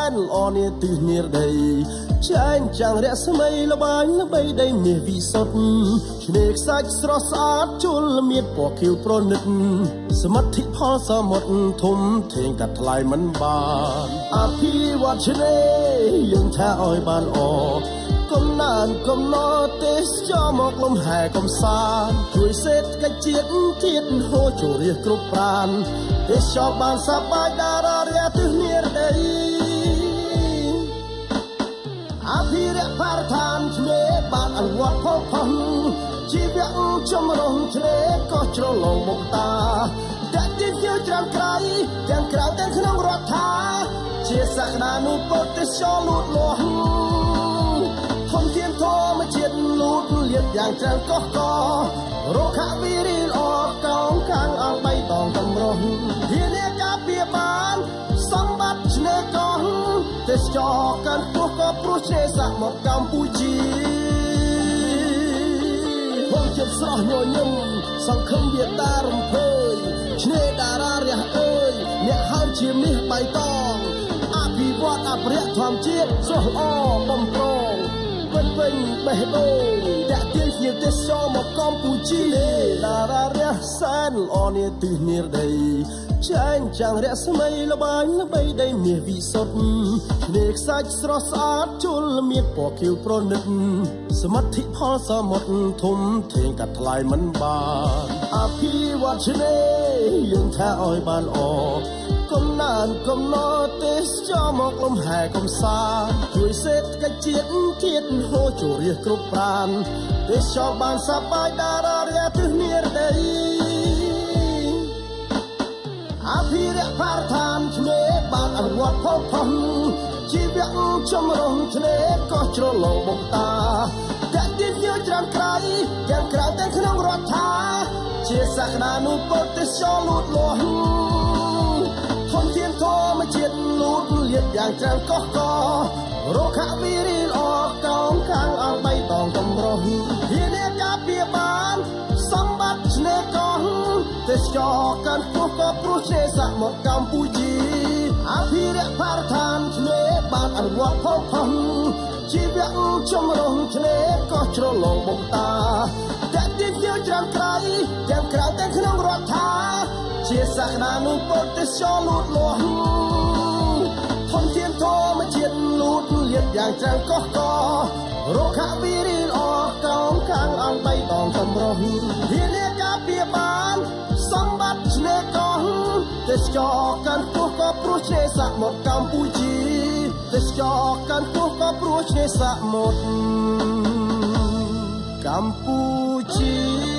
នល្អនាទិសនាដីចែងចាំងរស្មីល្បាញល្បីដីមាសវិសុទ្ធឆ្នេរខ្សាច់ស្រស់ស្អាតជលមានពណ៌ខៀវប្រណិតសមិទ្ធិផលសមុទ្រធំធេងកាត់ថ្លៃមិនបានអភិវឌ្ឍឆ្នេរយើងថាឲ្យបានល្អកំណើនកំណត់ទេសចរមកលំហែកំសាន្តជួយសេដ្ឋកិច្ចជាតិហូរចូលរាជគ្រប់ប្រានទេសចរបានសប្បាយតារារាទិសនាដីអភិរក្សបរិស្ថានឆ្នេរបានអនុវត្តផលផុសជីវៈចម្រុះឆ្នេរក៏ជ្រលងមុខតាតែទីជាច្រើនក្រៃទាំងក្រៅទាំងក្នុងរដ្ឋាជាសក្តានុពលទេសចរលូតលាស់ធនធានធម្មជាតិលូតលាស់យ៉ាងច្រើនកុះករកខវិរីល្អកោងខាងអង្គបៃតងតម្រុះធានាការពារបានសម្បត្តិឆ្នេរកោះទេសចរកាន់ពោះក៏ព្រោះឆ្នេរសមុទ្រកម្ពុជាហូរជាតិស្រស់ញញឹមសង្ឃឹមវាតារំភើយឆ្នេរតារារះអើយអ្នកហើមជាមាសបៃតងអភិវឌ្ឍអភិរក្សធម្មជាតិស្រស់ល្អបំប្រងពេញបេះដូងតាក់ទាញភ្ញៀវទេសចរមកកម្ពុជាតារារះសែនល្អនាទិសនាដីចែងចាំងរស្មីល្បាញល្បីដីមាសវិសុទ្ធឆ្នេរខ្សាច់ស្រស់ស្អាតជលមានពណ៌ខៀវប្រណិតសមិទ្ធិផលសមុទ្រធំធេងកាត់ថ្លៃមិនបានអភិវឌ្ឍឆ្នេរយើងថាឲ្យបានល្អកំណើនកំណត់ទេសចរមកលំហែកំសាន្តជួយសេដ្ឋកិច្ចជាតិហូរចូលរាជគ្រប់ប្រានទេសចរបានសប្បាយតារារាទិសនាដីអភិរក្សបរិស្ថានឆ្នេរបានអនុវត្តផលផុសជីវៈចម្រុះឆ្នេរក៏ជ្រលងមុខតាតែទីជាច្រើនក្រៃទាំងក្រៅទាំងក្នុងរដ្ឋាជាសក្តានុពលទេសចរលូតលាស់ធនធានធម្មជាតិលូតលាស់យ៉ាងច្រើនកុះករកខវិរីល្អកោងខាងអង្គបៃតងតម្រុះធានាការពារបានសម្បត្តិឆ្នេរកោះទេសចរកាន់ពោះក៏ព្រោះឆ្នេរសមុទ្រកម្ពុជាអភិរក្សបរិស្ថានឆ្នេរបានអនុវត្តផលផុសជីវៈចម្រុះឆ្នេរក៏ជ្រលងមុខតាតែទីជាច្រើនក្រៃទាំងក្រៅទាំងក្នុងរដ្ឋាជាសក្តានុពលទេសចរលូតលាស់ធនធានធម្មជាតិលូតលាស់យ៉ាងច្រើនកុះករកខវិរីល្អកោងខាងអង្គបៃតងតម្រុះធានាការពារបានសម្បត្តិឆ្នេរកោះទេសចរកាន់ពោះក៏ព្រោះឆ្នេរសមុទ្រកម្ពុជាទេសចរកាន់ពោះក៏ព្រោះឆ្នេរសមុទ្រកម្ពុជា